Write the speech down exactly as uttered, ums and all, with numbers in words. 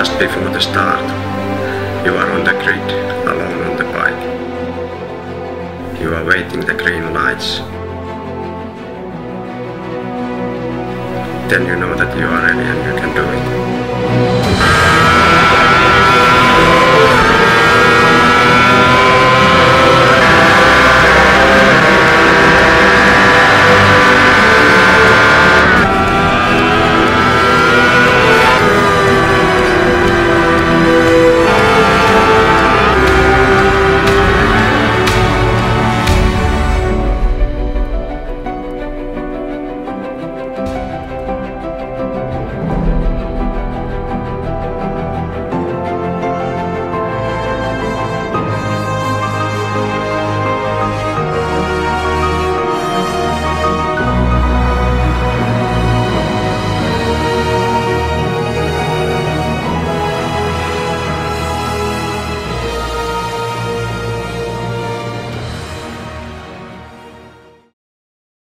just before the start. You are on the grid, alone on the bike. You are waiting the green lights. Then you know that you are ready and you can do it.